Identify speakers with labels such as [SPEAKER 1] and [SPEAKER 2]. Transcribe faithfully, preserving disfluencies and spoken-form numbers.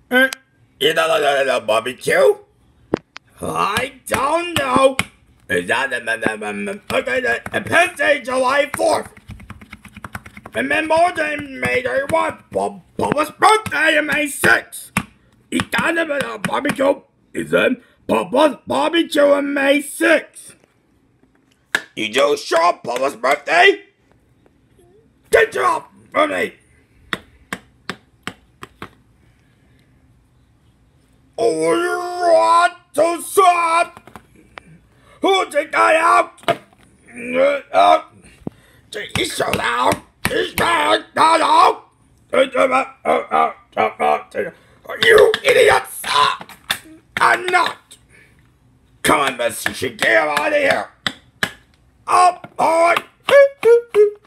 [SPEAKER 1] Uh, you know the, the, the barbecue? I don't know. Is that the, the, the, okay, the, the birthday July fourth? And then more than May thirty-first, Bob, Papa's birthday on May sixth. He got him at a barbecue. Is then Papa's barbecue on May sixth. You just show up Papa's birthday? Get you up for me. Oh, you want to stop? Who take I out? Uh, he's so loud. He's bad. No, no. You idiots! I'm not. Come on, Miss. You should get out of here. Oh, all right.